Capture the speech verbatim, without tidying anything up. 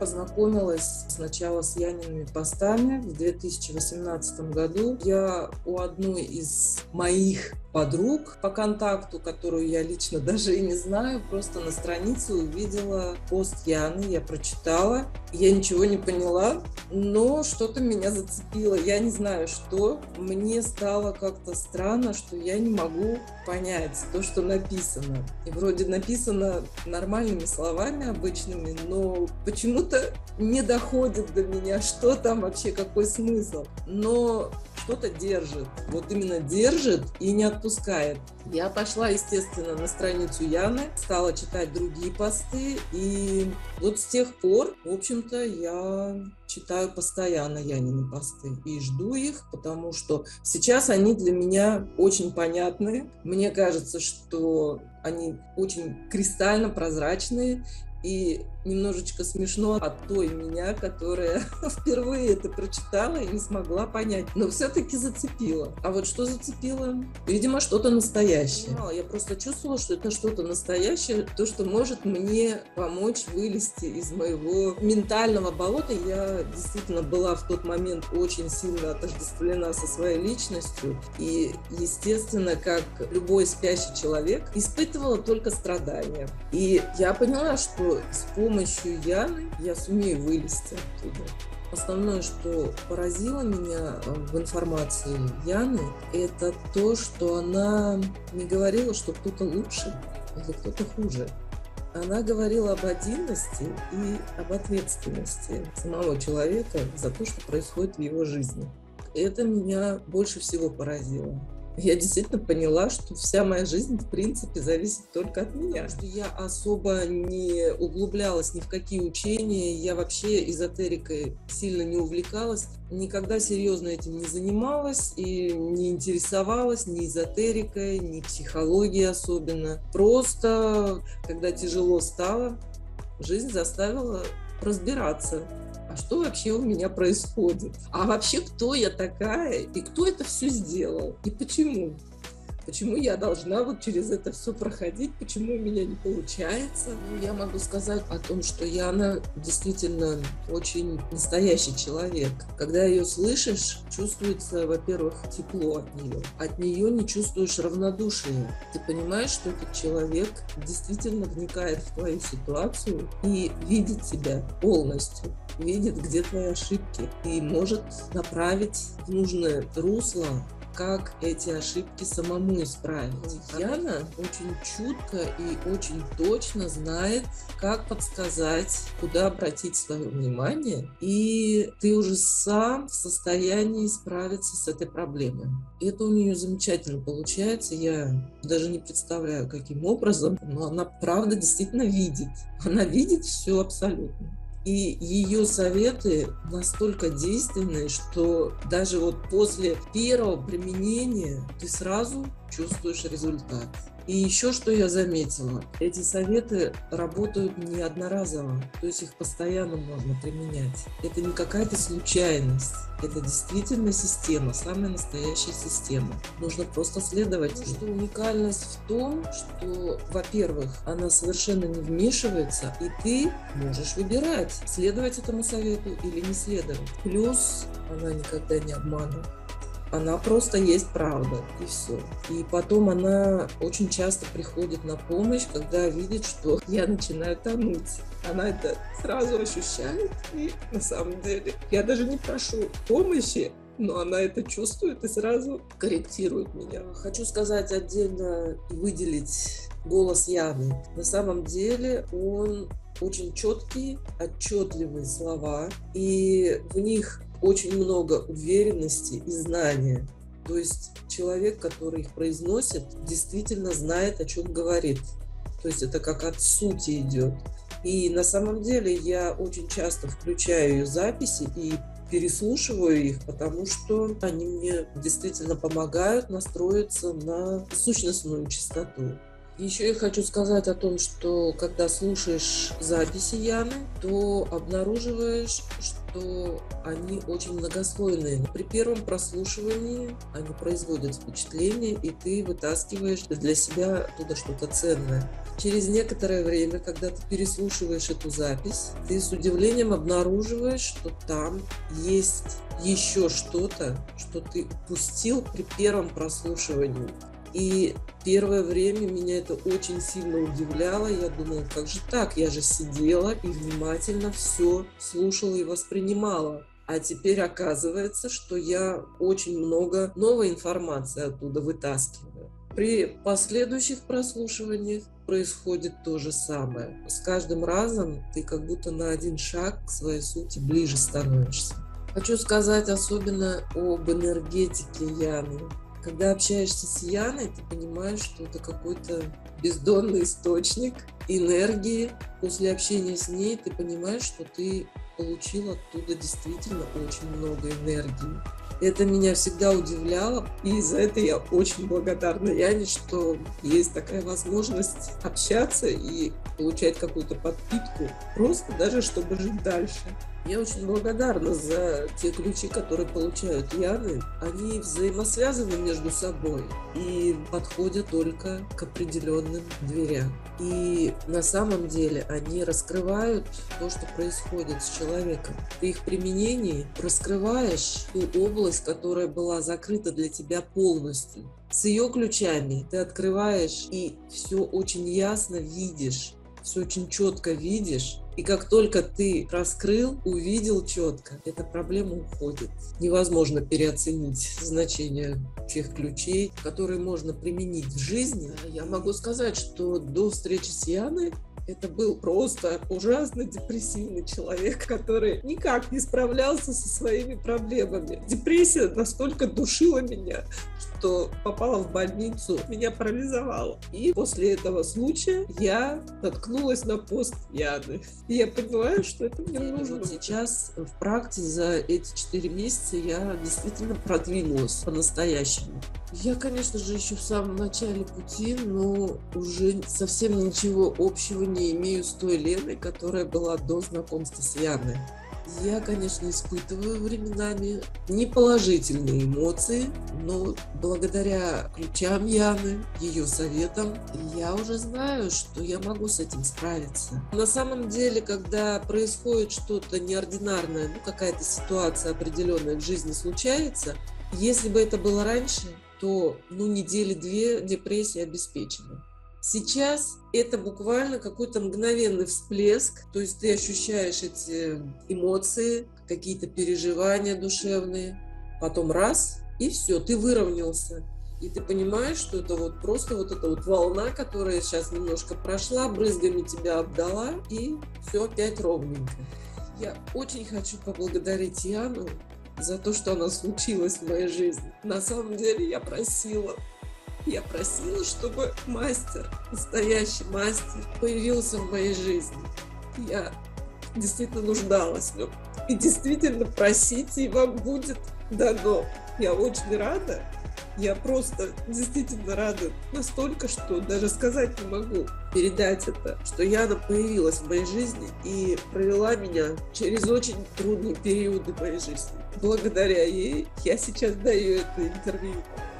познакомилась сначала с Яниными постами в две тысячи восемнадцатом году. Я у одной из моих подруг по контакту, которую я лично даже и не знаю, просто на странице увидела пост Яны, я прочитала, я ничего не поняла, но что-то меня зацепило, я не знаю что, мне стало как-то странно, что я не могу понять то, что написано. И вроде написано нормальными словами обычными, но почему-то не доходит до меня, что там вообще, какой смысл. Но что-то держит, вот именно держит и не отпускает. Я пошла, естественно, на страницу Яны, стала читать другие посты, и вот с тех пор, в общем-то, я читаю постоянно Янины посты и жду их, потому что сейчас они для меня очень понятны. Мне кажется, что они очень кристально прозрачные, и немножечко смешно от той меня, которая впервые это прочитала и не смогла понять, но все-таки зацепила. А вот что зацепило? Видимо, что-то настоящее. Я просто чувствовала, что это что-то настоящее, то, что может мне помочь вылезти из моего ментального болота. Я действительно была в тот момент очень сильно отождествлена со своей личностью и, естественно, как любой спящий человек, испытывала только страдания. И я поняла, что с помощью Яны я сумею вылезти оттуда. Основное, что поразило меня в информации Яны, это то, что она не говорила, что кто-то лучше или кто-то хуже. Она говорила об отдельности и об ответственности самого человека за то, что происходит в его жизни. Это меня больше всего поразило. Я действительно поняла, что вся моя жизнь, в принципе, зависит только от меня. Что я особо не углублялась ни в какие учения, я вообще эзотерикой сильно не увлекалась, никогда серьезно этим не занималась и не интересовалась ни эзотерикой, ни психологией особенно. Просто, когда тяжело стало, жизнь заставила разбираться. А что вообще у меня происходит? А вообще, кто я такая? И кто это все сделал? И почему? Почему я должна вот через это все проходить? Почему у меня не получается? Ну, я могу сказать о том, что Яна действительно очень настоящий человек. Когда ее слышишь, чувствуется, во-первых, тепло от нее. От нее не чувствуешь равнодушия. Ты понимаешь, что этот человек действительно вникает в твою ситуацию и видит тебя полностью. Видит, где твои ошибки и может направить в нужное русло, как эти ошибки самому исправить. Яна очень чутко и очень точно знает, как подсказать, куда обратить свое внимание, и ты уже сам в состоянии справиться с этой проблемой. Это у нее замечательно получается, я даже не представляю, каким образом, но она правда действительно видит. Она видит все абсолютно. И ее советы настолько действенные, что даже вот после первого применения ты сразу чувствуешь результат. И еще что я заметила, эти советы работают не одноразово, то есть их постоянно можно применять. Это не какая-то случайность, это действительно система, самая настоящая система. Нужно просто следовать. Потому что уникальность в том, что, во-первых, она совершенно не вмешивается, и ты можешь выбирать, следовать этому совету или не следовать. Плюс она никогда не обманывает. Она просто есть правда, и все. И потом она очень часто приходит на помощь, когда видит, что я начинаю тонуть. Она это сразу ощущает, и на самом деле я даже не прошу помощи, но она это чувствует и сразу корректирует меня. Хочу сказать отдельно и выделить голос Яны. На самом деле он очень четкие, отчетливые слова, и в них очень много уверенности и знания. То есть человек, который их произносит, действительно знает, о чем говорит. То есть это как от сути идет. И на самом деле я очень часто включаю ее записи и переслушиваю их, потому что они мне действительно помогают настроиться на сущностную частоту. Еще я хочу сказать о том, что когда слушаешь записи Яны, то обнаруживаешь, что они очень многослойные. При первом прослушивании они производят впечатление, и ты вытаскиваешь для себя оттуда что-то ценное. Через некоторое время, когда ты переслушиваешь эту запись, ты с удивлением обнаруживаешь, что там есть еще что-то, что ты упустил при первом прослушивании. И первое время меня это очень сильно удивляло. Я думала, как же так? Я же сидела и внимательно все слушала и воспринимала. А теперь оказывается, что я очень много новой информации оттуда вытаскиваю. При последующих прослушиваниях происходит то же самое. С каждым разом ты как будто на один шаг к своей сути ближе становишься. Хочу сказать особенно об энергетике Яны. Когда общаешься с Яной, ты понимаешь, что это какой-то бездонный источник энергии. После общения с ней ты понимаешь, что ты получил оттуда действительно очень много энергии. Это меня всегда удивляло, и за это я очень благодарна Яне, что есть такая возможность общаться и получать какую-то подпитку, просто даже чтобы жить дальше. Я очень благодарна за те ключи, которые получают Яны. Они взаимосвязаны между собой и подходят только к определенным дверям. И на самом деле они раскрывают то, что происходит с человеком. При их применении раскрываешь ту область, которая была закрыта для тебя полностью. С ее ключами ты открываешь и все очень ясно видишь, все очень четко видишь. И как только ты раскрыл, увидел четко, эта проблема уходит. Невозможно переоценить значение тех ключей, которые можно применить в жизни. Я могу сказать, что до встречи с Яной это был просто ужасно депрессивный человек, который никак не справлялся со своими проблемами. Депрессия настолько душила меня, что попала в больницу, меня парализовало. И после этого случая я наткнулась на пост Яны. И я понимаю, что это мне нужно. Сейчас в практике за эти четыре месяца я действительно продвинулась по-настоящему. Я, конечно же, еще в самом начале пути, но уже совсем ничего общего не имею с той Леной, которая была до знакомства с Яной. Я, конечно, испытываю временами неположительные эмоции, но благодаря ключам Яны, ее советам, я уже знаю, что я могу с этим справиться. На самом деле, когда происходит что-то неординарное, ну какая-то ситуация определенная в жизни случается, если бы это было раньше, то ну, недели-две депрессия обеспечена. Сейчас это буквально какой-то мгновенный всплеск, то есть ты ощущаешь эти эмоции, какие-то переживания душевные, потом раз, и все, ты выровнялся. И ты понимаешь, что это вот просто вот эта вот волна, которая сейчас немножко прошла, брызгами тебя обдала, и все опять ровненько. Я очень хочу поблагодарить Яну за то, что она случилась в моей жизни. На самом деле я просила, я просила, чтобы мастер, настоящий мастер, появился в моей жизни. Я действительно нуждалась в нем. И действительно просите, и вам будет дано. Я очень рада. Я просто действительно рада настолько, что даже сказать не могу. Передать это, что Яна появилась в моей жизни и провела меня через очень трудные периоды моей жизни. Благодаря ей я сейчас даю это интервью.